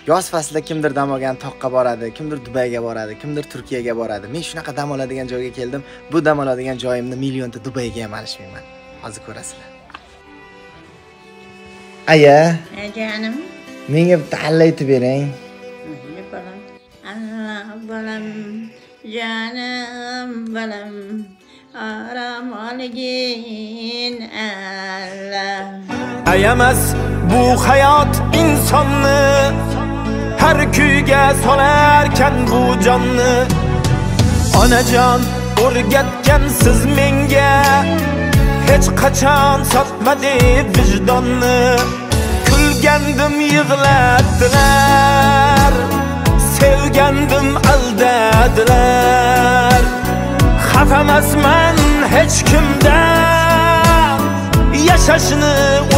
yoz faslida kimdir dam olgan toqqa boradi, kimdir Dubayga boradi, kimdir Turkiyaga boradi. Men shunaqa dam oladigan joyga keldim. Bu dam oladigan joyimni millionta Dubayga ham alishmayman. Hozir ko'rasizlar. Aya, Canım. menga bitta alla aytib bering. Balam. Allah balam. Canım balam. Aram olgin Allah. Ayamas bu hayat insonni har kuyga solarkan bu jonni. Onajon o'rgatgan siz menga hech qachon sotmadi vijdonni. Kulgandim yig'latdilar, sevgandim aldadilar. Xafamasman hech kimdan, yashashni